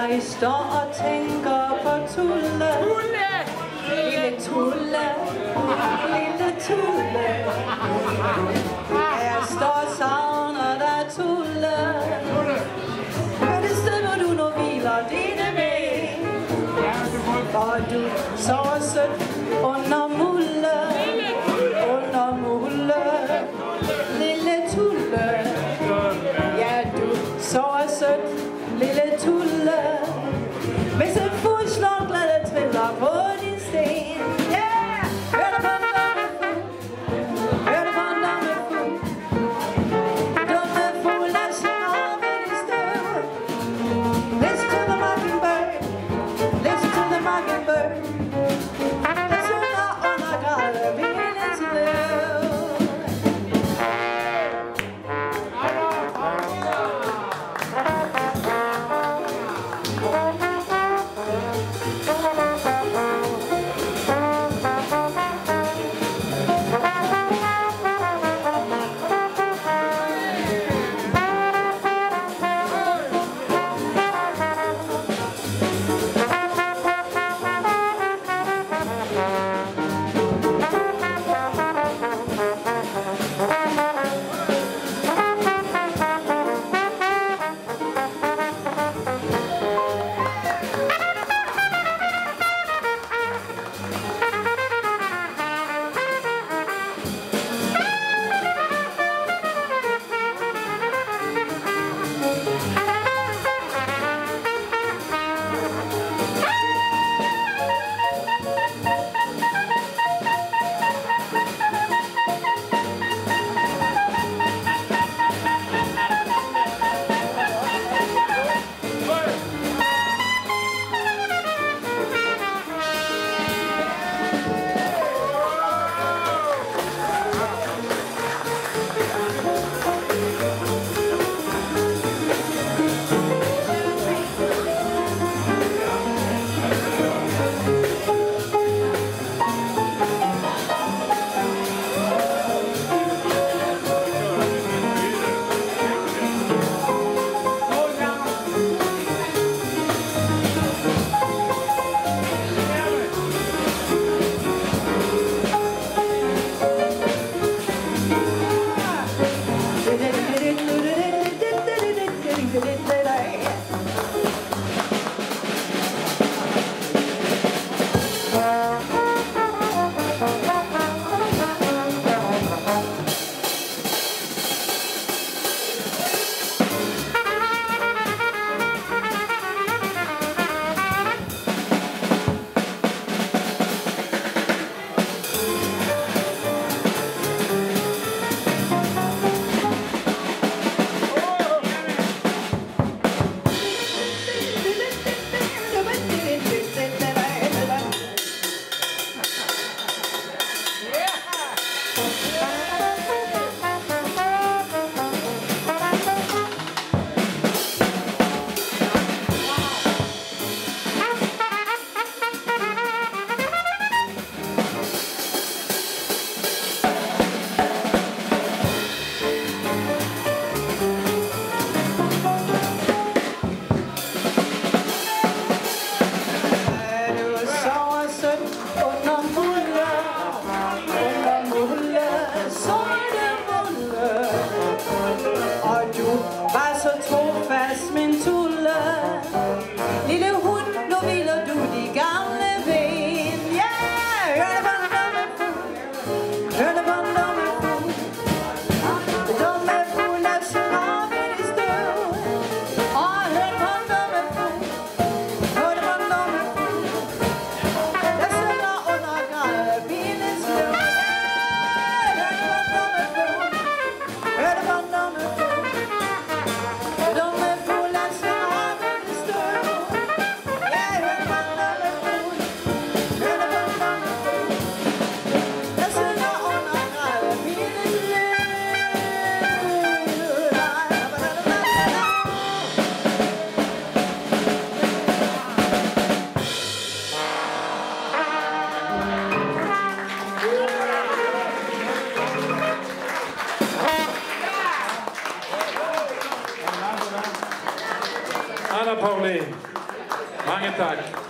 Jeg står og tænker på Tulle. Lille Tulle, lille Tulle. Jeg står og savner dig, Tulle. Men det sted, hvor du nu hviler dine ben. For du sover sødt under mulle. Under mulle. Lille Tulle. Ja, du sover sødt, lille Tulle. Hvis en fugl slår glade triller på din sten. Yeah! Hør du på en dumme fugl? Hør du på en dumme fugl? Dumme fugl, der synger ved dit støv. Listen to the mockingbird. Listen to the mockingbird. Der synger under grædebilens væv. Pauline. Mange tak.